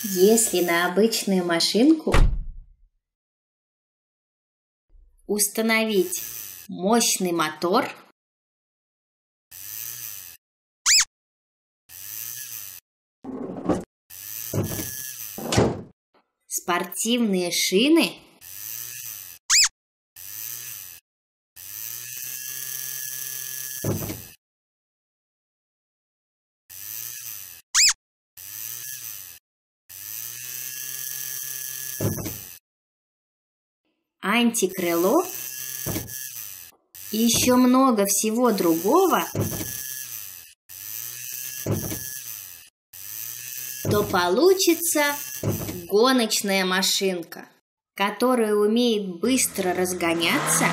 Если на обычную машинку установить мощный мотор, спортивные шины, антикрыло и еще много всего другого, то получится гоночная машинка, которая умеет быстро разгоняться,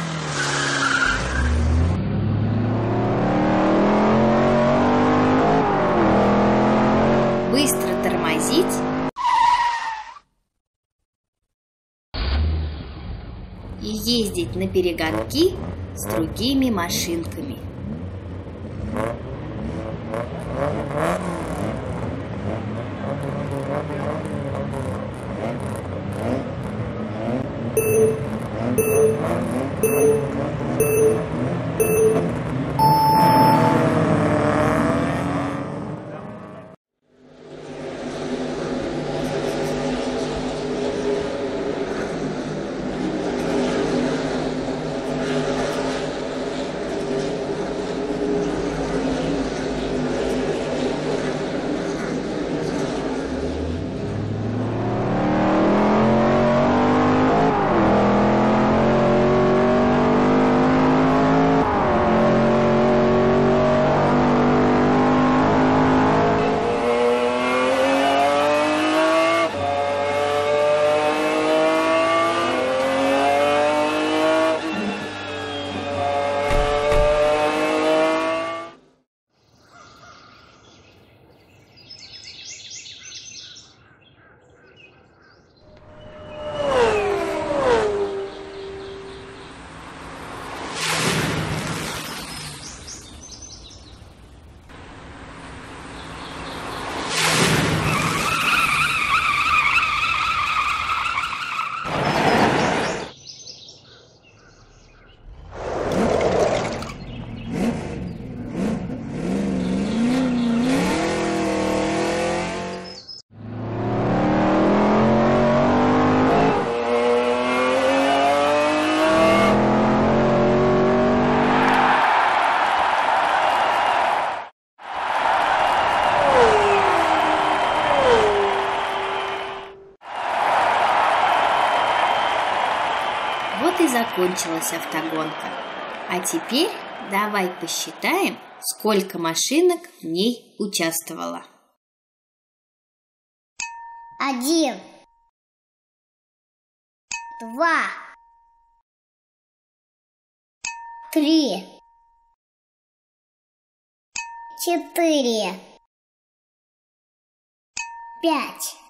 быстро тормозить и ездить на перегонки с другими машинками. Вот и закончилась автогонка. А теперь давай посчитаем, сколько машинок в ней участвовало. 1, 2, 3, 4, 5.